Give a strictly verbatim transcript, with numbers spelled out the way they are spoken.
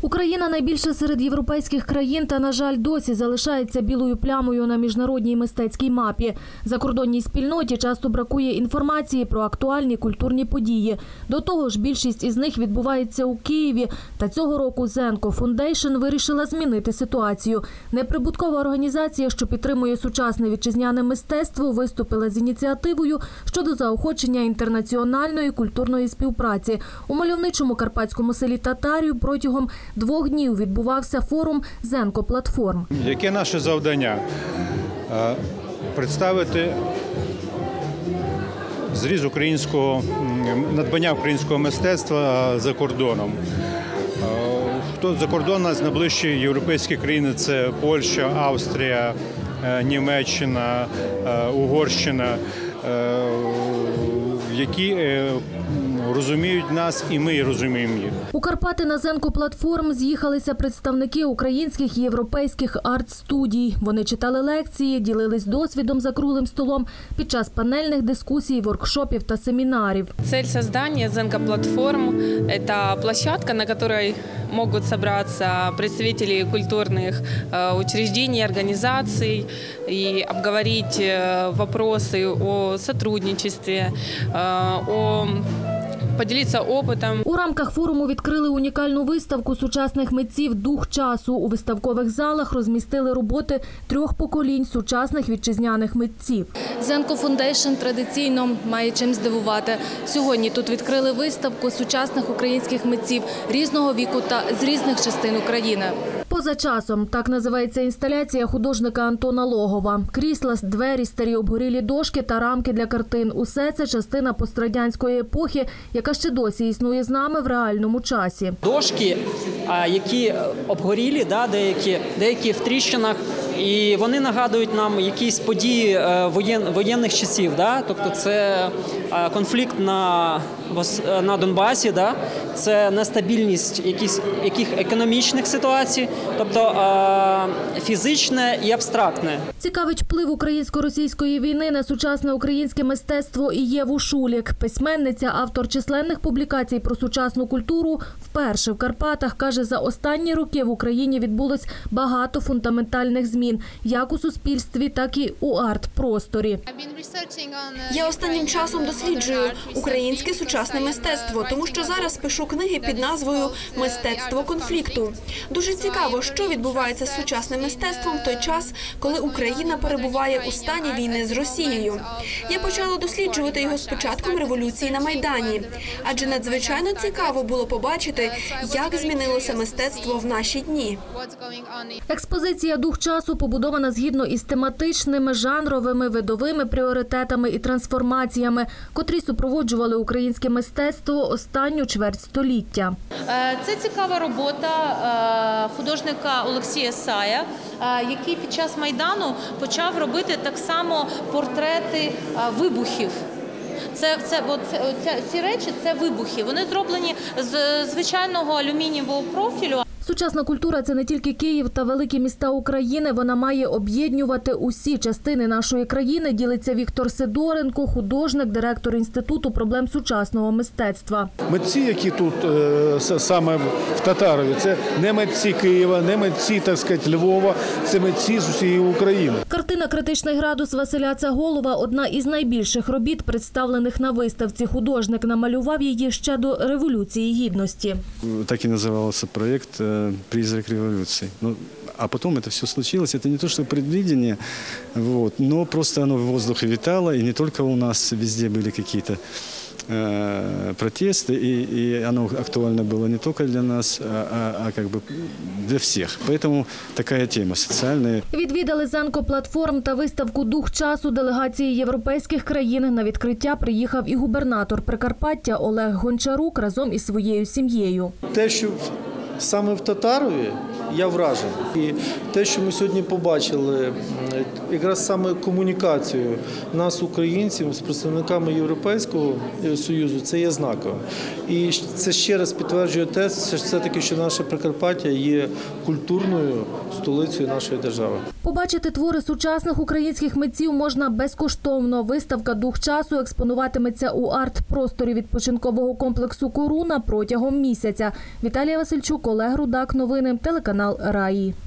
Україна найбільше серед європейських країн та, на жаль, досі залишається білою плямою на міжнародній мистецькій мапі. Закордонній спільноті часто бракує інформації про актуальні культурні події. До того ж, більшість із них відбувається у Києві. Та цього року Зенко Фондейшн вирішила змінити ситуацію. Неприбуткова організація, що підтримує сучасне вітчизняне мистецтво, виступила з ініціативою щодо заохочення інтернаціональної культурної співпраці. У мальовничому карпатському селі Татарів протягом двох днів відбувався форум «Зенко Платформ». Яке наше завдання? Представити зріз українського, надбання українського мистецтва за кордоном. Хто за кордон, нас найближчі європейські країни – це Польща, Австрія, Німеччина, Угорщина, які розуміють нас, і ми розуміємо їх. У Карпати на Зенко Платформ з'їхалися представники українських і європейських арт-студій. Вони читали лекції, ділились досвідом за круглим столом під час панельних дискусій, воркшопів та семінарів. Цель создания Зенко Платформ – это площадка, на которой могут собраться представители культурных учреждений, организаций и обговорить вопросы о сотрудничестве, о поділитися опитом. У рамках форуму відкрили унікальну виставку сучасних митців «Дух часу». У виставкових залах розмістили роботи трьох поколінь сучасних вітчизняних митців. Зенко Фондейшн традиційно має чим здивувати. Сьогодні тут відкрили виставку сучасних українських митців різного віку та з різних частин України. Поза часом – так називається інсталяція художника Антона Логова. Крісла, двері, старі обгорілі дошки та рамки для картин – усе це частина пострадянської епохи, яка ще досі існує з нами в реальному часі. Дошки, які обгорілі, деякі, деякі в тріщинах, і вони нагадують нам якісь події воєнних часів. Тобто це конфлікт на, на Донбасі, це нестабільність яких, яких економічних ситуацій, тобто фізичне і абстрактне. Цікавить вплив українсько-російської війни на сучасне українське мистецтво і Єву Шулік. Письменниця, автор численних публікацій про сучасну культуру, вперше в Карпатах, каже, за останні роки в Україні відбулось багато фундаментальних змін, як у суспільстві, так і у арт-просторі. Я останнім часом досліджую українське сучасне мистецтво, тому що зараз пишу книги під назвою «Мистецтво конфлікту». Дуже цікаво, що відбувається з сучасним мистецтвом в той час, коли Україна перебуває у стані війни з Росією. Я почала досліджувати його з початком революції на Майдані, адже надзвичайно цікаво було побачити, як змінилося мистецтво в наші дні. Експозиція «Дух часу» побудована згідно із тематичними, жанровими, видовими пріоритетами і трансформаціями, котрі супроводжували українське мистецтво останню чверть століття. Це цікава робота художника Олексія Сая, який під час Майдану почав робити так само портрети вибухів. Це, це, от, це, ці речі – це вибухи. Вони зроблені з звичайного алюмінієвого профілю. Сучасна культура – це не тільки Київ та великі міста України. Вона має об'єднувати усі частини нашої країни, ділиться Віктор Сидоренко, художник, директор Інституту проблем сучасного мистецтва. Митці, які тут саме в Татарові, це не митці Києва, не митці, так сказати, Львова, це митці з усієї України. Картина «Критичний градус» Василя Цаголова – одна із найбільших робіт, представлених на виставці. Художник намалював її ще до Революції Гідності. Так і називався проєкт «Призрак революции». Ну, а потом это все случилось. Это не то, что предвидение, вот, но просто оно в воздухе витало, и не только у нас, везде были какие-то э, протесты, и, и оно актуально было не только для нас, а, а, а как бы для всех. Поэтому такая тема социальная. Відвідали Зенко Платформ та виставку «Дух часу» делегації європейських країн. На відкриття приїхав і губернатор Прикарпаття Олег Гончарук разом із своєю сім'єю. Те, що саме в Татарові я вражений. І те, що ми сьогодні побачили, якраз саме комунікацію нас, українців, з представниками Європейського Союзу, це є знаковим. І це ще раз підтверджує те, що все-таки, що наше Прикарпаття є культурною столицею нашої держави. Побачити твори сучасних українських митців можна безкоштовно. Виставка «Дух часу» експонуватиметься у арт-просторі відпочинкового комплексу «Коруна» протягом місяця. Віталія Васильчук, Олег Рудак. Новини. Телеканал «Раї».